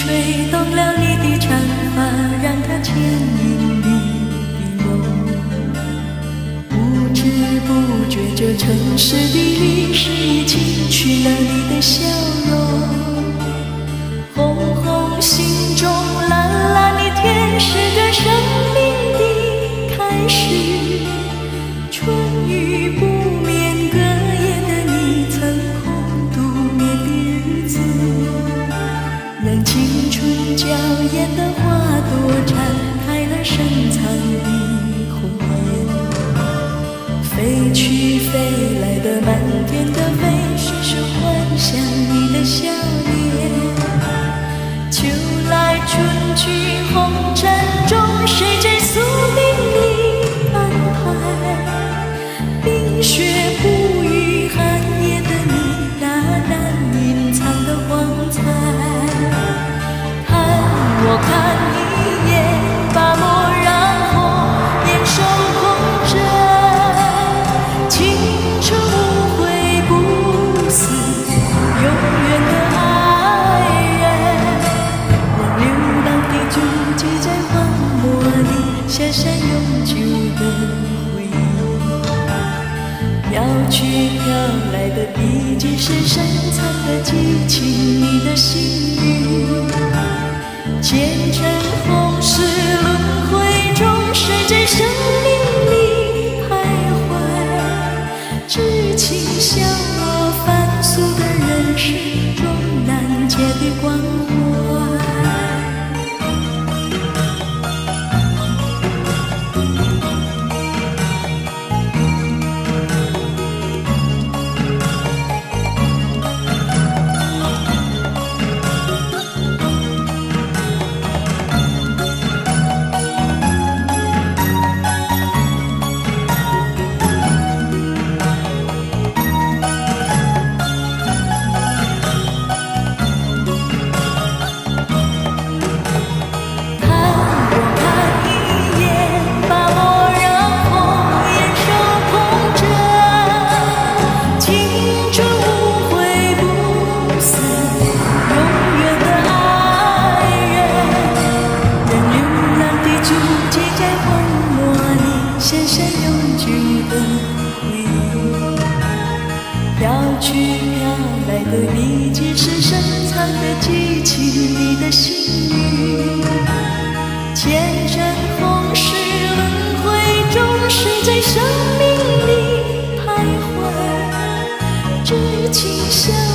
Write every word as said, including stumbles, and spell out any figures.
吹动了你的长发，让它牵引你的梦。不知不觉，这城市的历史已侵去了你的笑容。红红心中，蓝蓝的天，是个生命的开始。春雨不眠，隔夜的你曾空独眠的日子，让青春娇艳的花朵绽开了深藏的红颜。飞去飞来的满天的飞絮，是幻想你的笑脸。秋来春去红尘中，谁在宿命里安排？冰雪不语，寒夜的你，那难隐藏的光彩。看我看一眼，把莫让红颜守空枕。青春无悔不死，永远的爱人。让流浪的足迹在荒漠里写下永久的回忆。飘去飘来的笔迹，是深藏的激情，你的心语。前尘红世轮回中，谁在生命里徘徊？知情笑我凡俗的人世中难解的关怀。飘去飘来的笔迹，是深藏的激情，你的心语。前尘红世轮回中，谁在生命里徘徊？知情笑